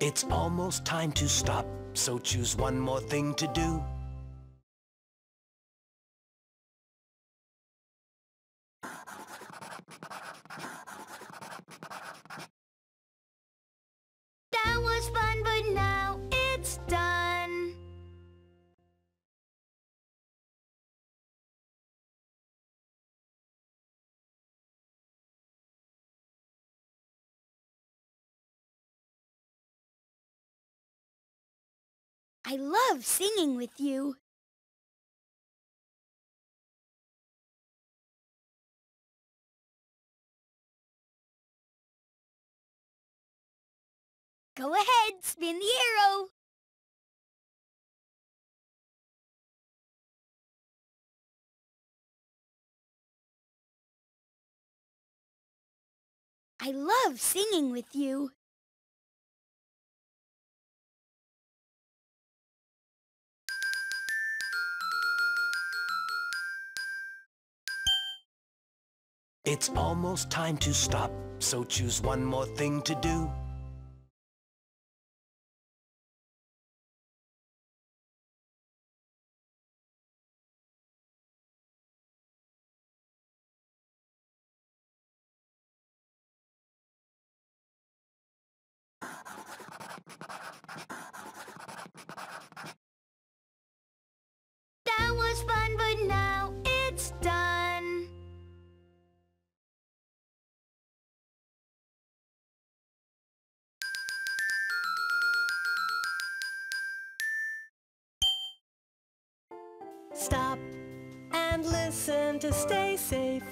It's almost time to stop, so choose one more thing to do. That was fun, but now it's done. I love singing with you. Go ahead, spin the arrow. I love singing with you. It's almost time to stop, so choose one more thing to do. That was fun, but now it's done. Stop and listen to stay safe.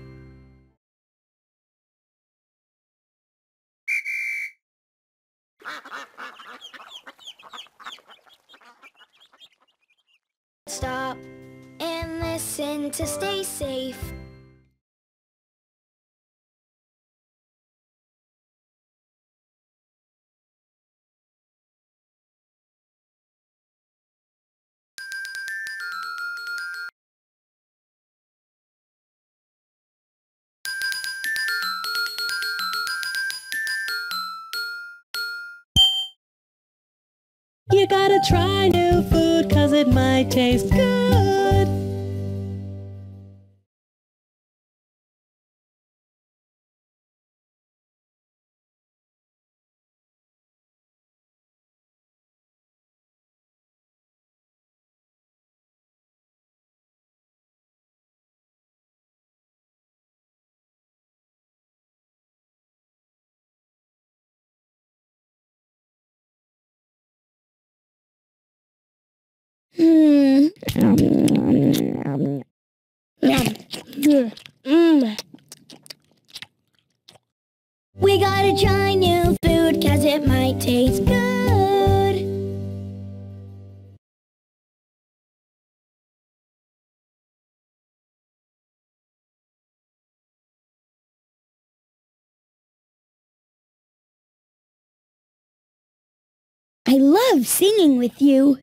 Stop and listen to stay safe. You gotta try new food 'cause it might taste good. We gotta try new food 'cause it might taste good. I love singing with you.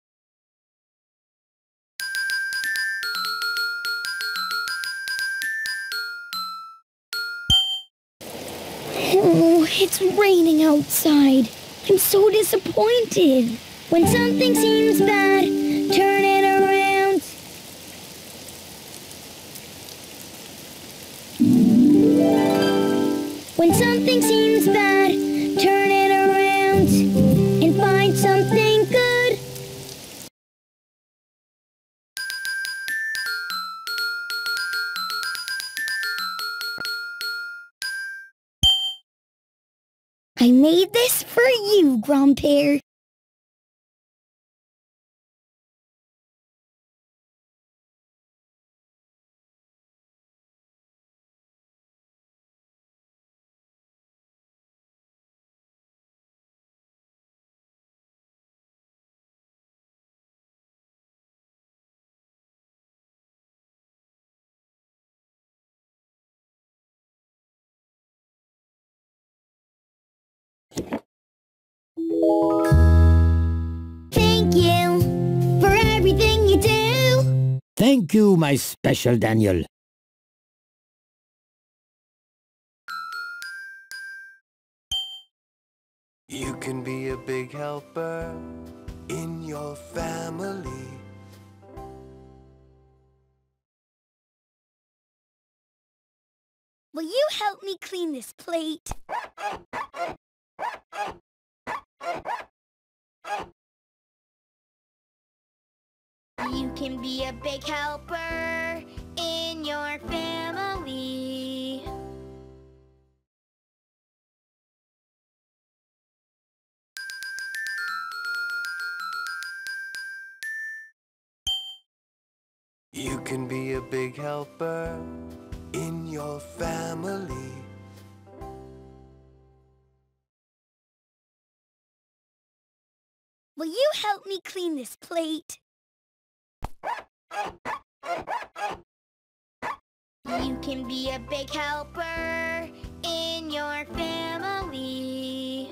Oh, it's raining outside. I'm so disappointed. When something seems bad, turn it around. When something seems bad, turn it around and find something good. I made this for you, Grandpere. Thank you for everything you do. Thank you, my special Daniel. You can be a big helper in your family. Will you help me clean this plate? You can be a big helper in your family. You can be a big helper in your family. Will you help me clean this plate? You can be a big helper in your family.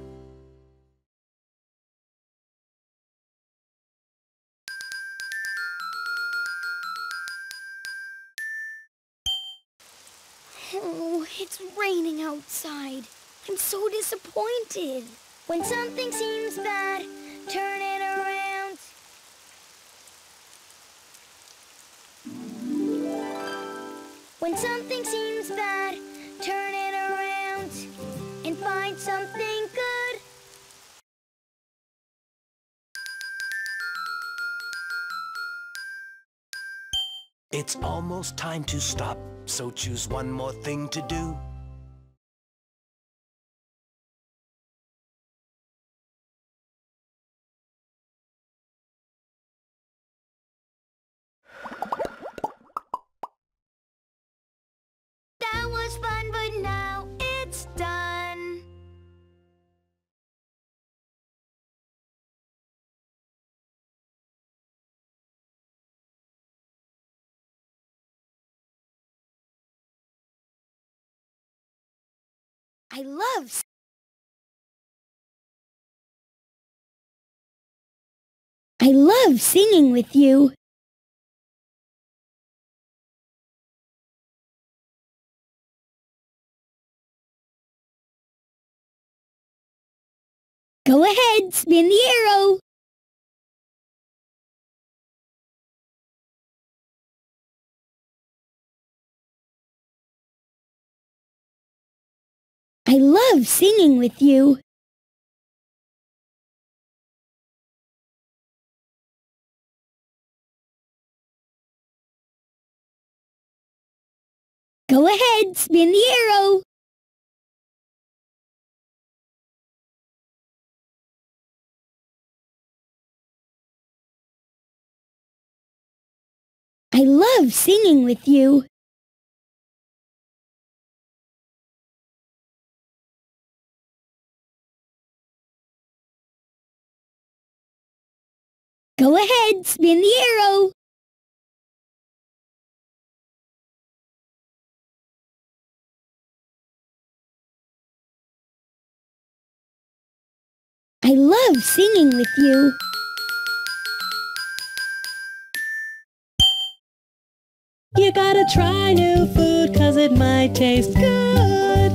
Oh, it's raining outside. I'm so disappointed. When something seems bad, turn it around. When something seems bad, turn it around and find something good. It's almost time to stop, so choose one more thing to do. That was fun, but now it's done. I love singing with you. Go ahead, spin the arrow. I love singing with you. Go ahead, spin the arrow. I love singing with you. Go ahead, spin the arrow. I love singing with you. You gotta try new food 'cause it might taste good.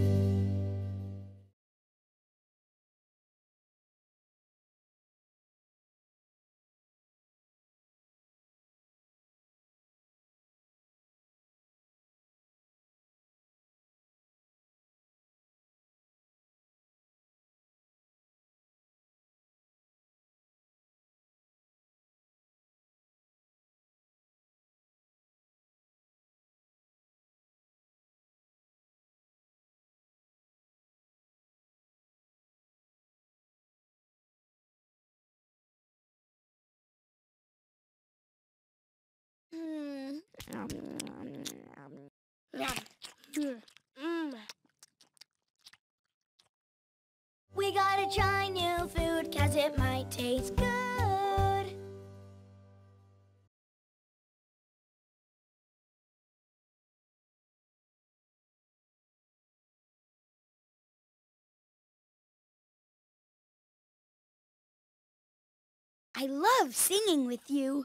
We gotta try new food 'cause it might taste good. I love singing with you.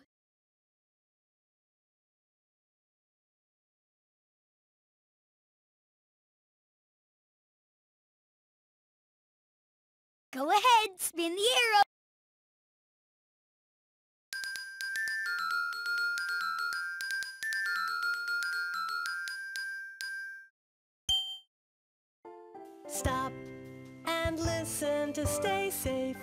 Go ahead, spin the arrow. Stop and listen to stay safe.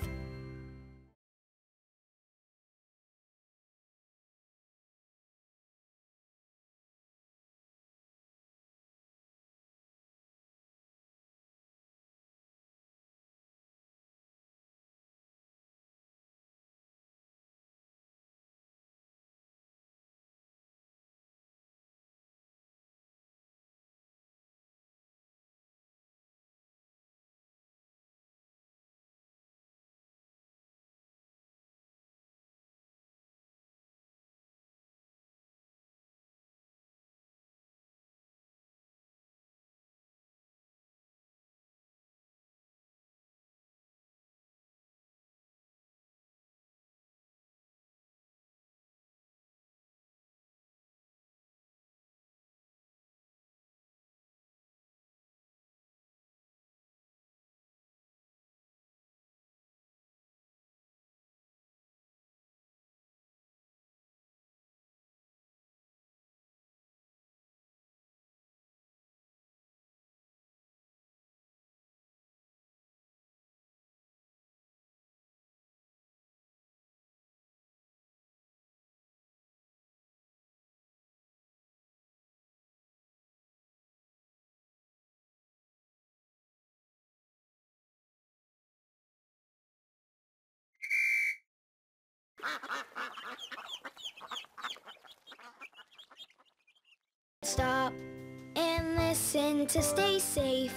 Stop and listen to stay safe.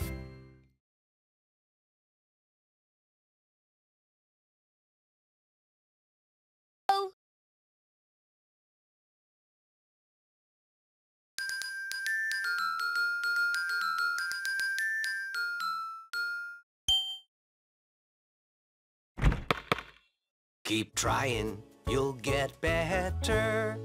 Oh. Keep trying, you'll get better.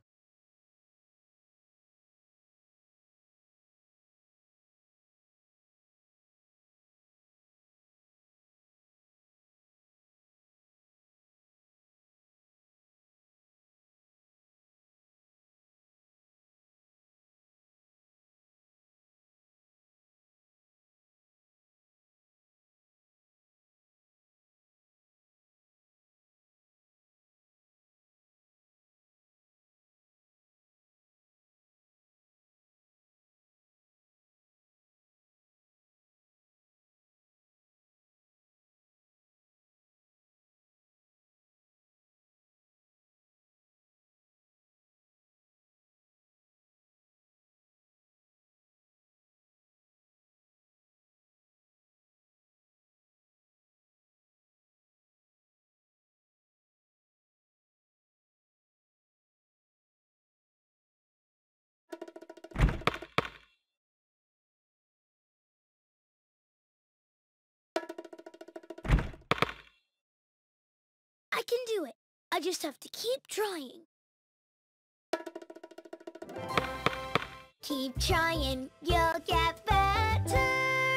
I can do it. I just have to keep trying. Keep trying, you'll get better.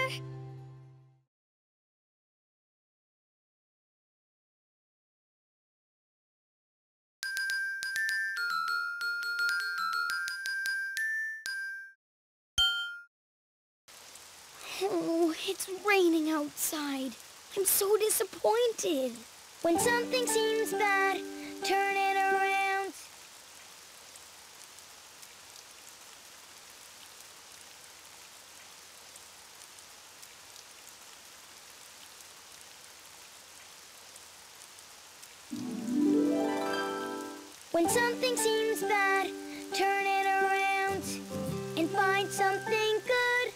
Oh, it's raining outside. I'm so disappointed. When something seems bad, turn it around. When something seems bad, turn it around and find something good.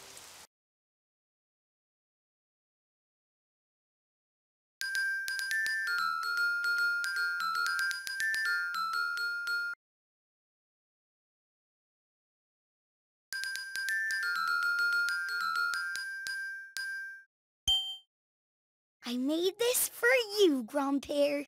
I made this for you, Grandpere.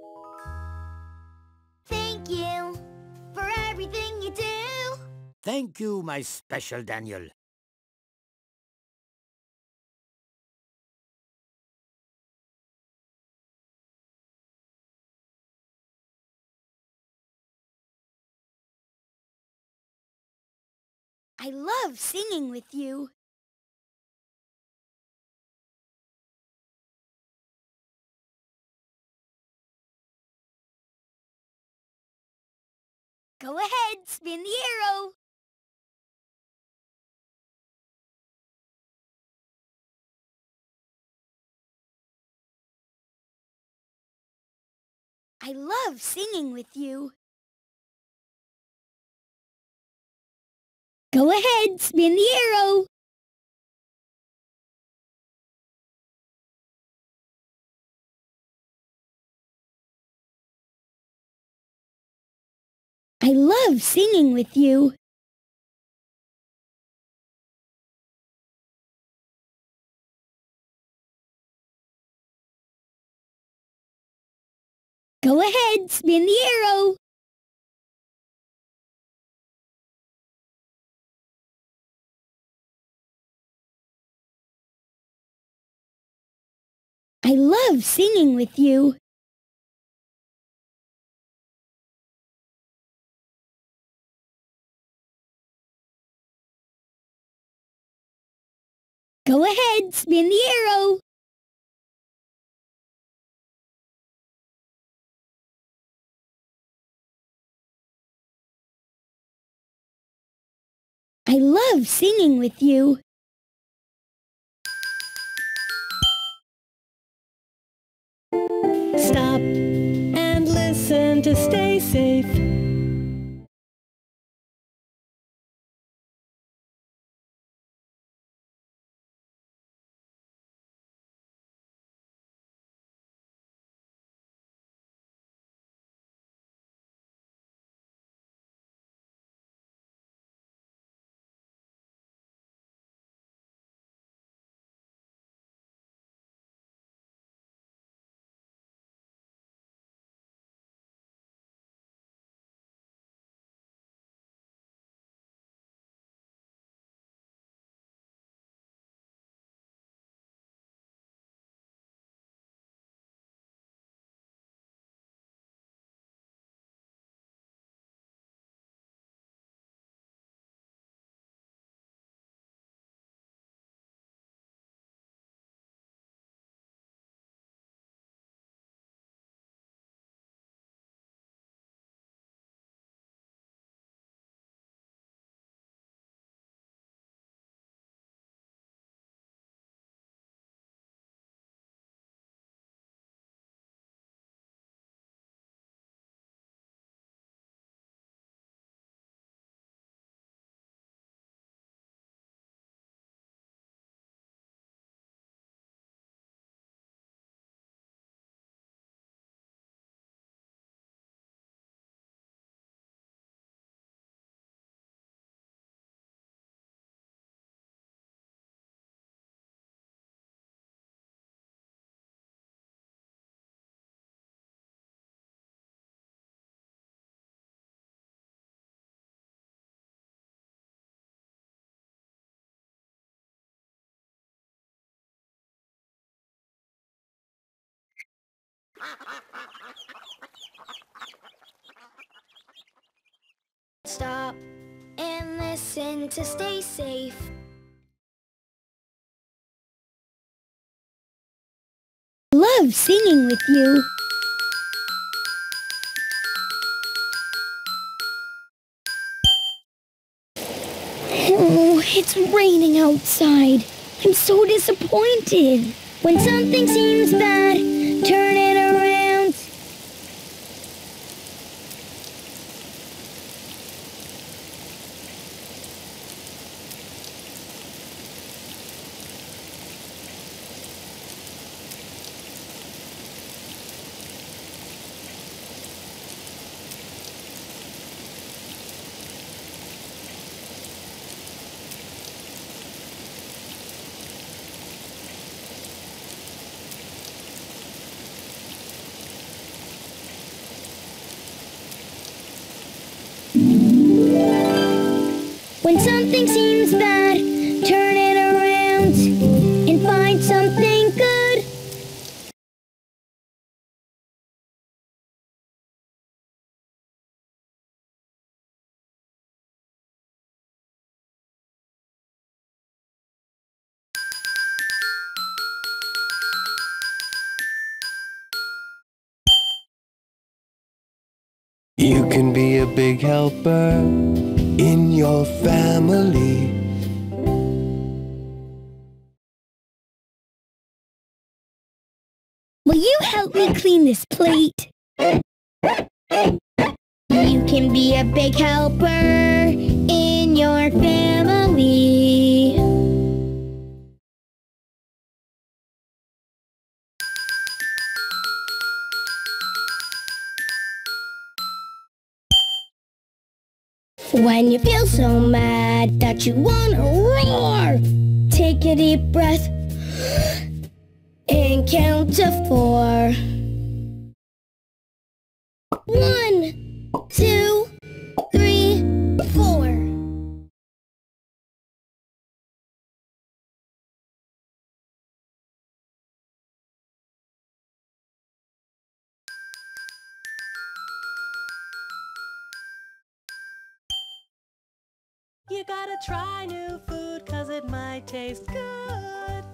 Thank you for everything you do. Thank you, my special Daniel. I love singing with you. Go ahead, spin the arrow. I love singing with you. Go ahead, spin the arrow. I love singing with you. Go ahead, spin the arrow. I love singing with you. Go ahead, spin the arrow. I love singing with you. Stop and listen to stay safe. Stop and listen to stay safe. I love singing with you. Oh, it's raining outside. I'm so disappointed. When something seems bad, turn it around. When something seems bad, turn it around and find something good. You can be a big helper in your family. Will you help me clean this plate? You can be a big helper in your family. When you feel so mad that you wanna roar, take a deep breath and count to 4. 1, 2, 3, 4. You gotta try new food 'cause it might taste good.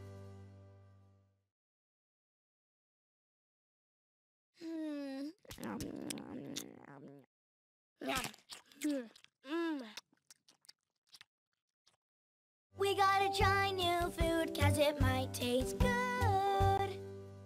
We gotta try new food 'cause it might taste good.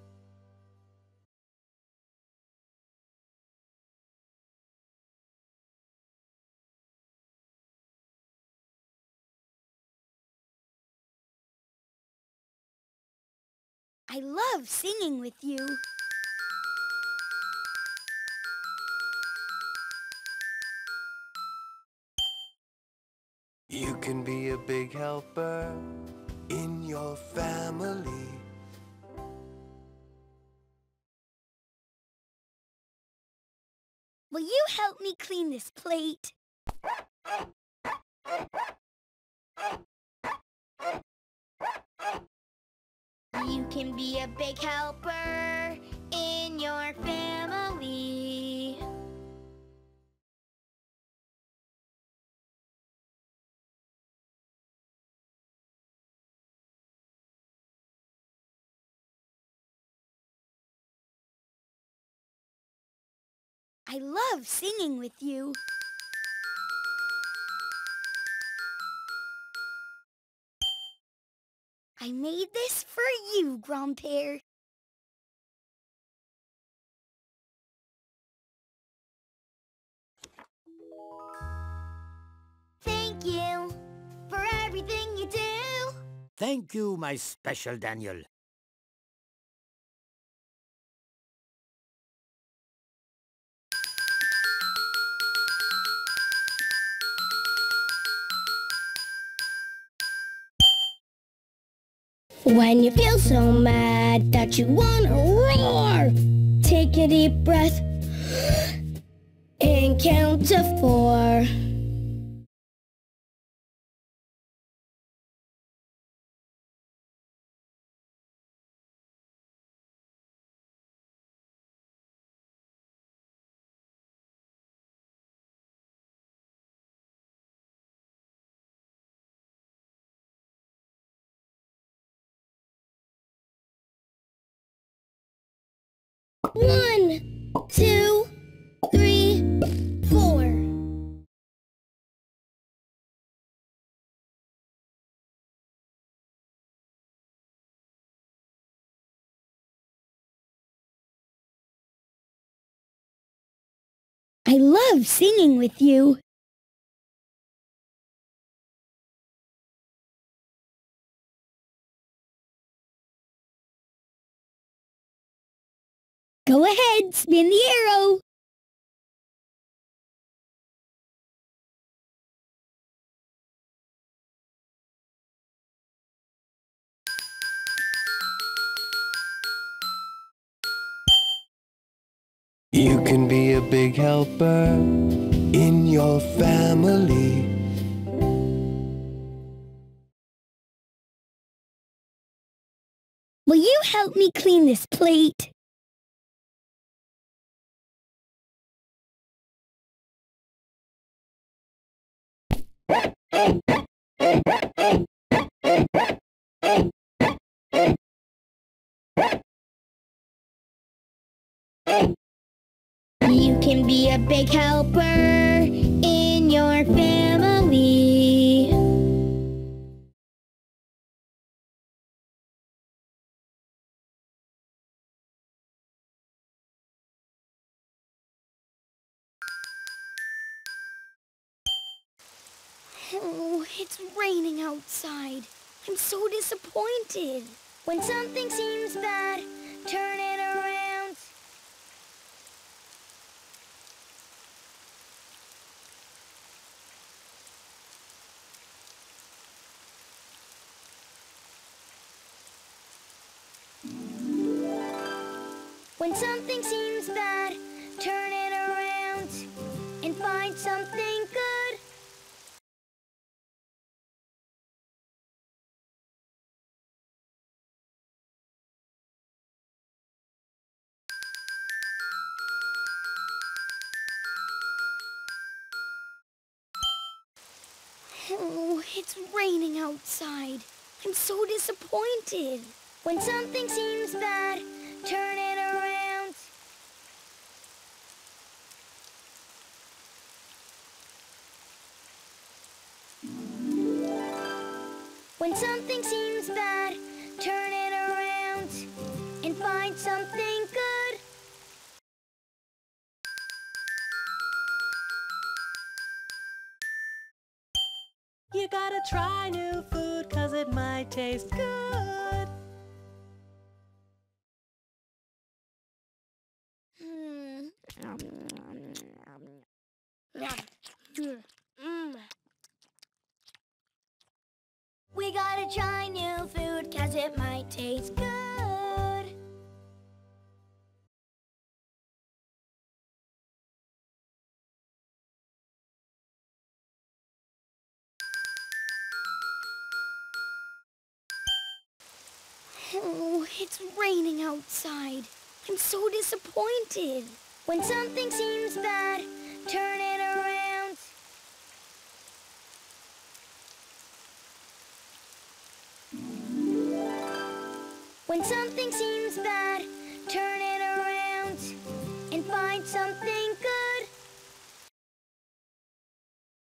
I love singing with you. You can be a big helper in your family. Will you help me clean this plate? You can be a big helper in your family. I love singing with you. I made this for you, Grandpere. Thank you for everything you do. Thank you, my special Daniel. When you feel so mad that you wanna roar, take a deep breath and count to 4. 1, 2, 3, 4. I love singing with you. Go ahead, spin the arrow. You can be a big helper in your family. Will you help me clean this plate? You can be a big helper in your family. Oh, it's raining outside. I'm so disappointed. When something seems bad, turn it around. When something seems bad, turn it around and find something good. Oh, it's raining outside. I'm so disappointed. When something seems bad, turn it around. When something seems bad, turn it around and find something good. You gotta try new food 'cause it might taste good. We gotta try new food 'cause it might taste good. Oh, it's raining outside. I'm so disappointed. When something seems bad, turn it around. When something seems bad, turn it around and find something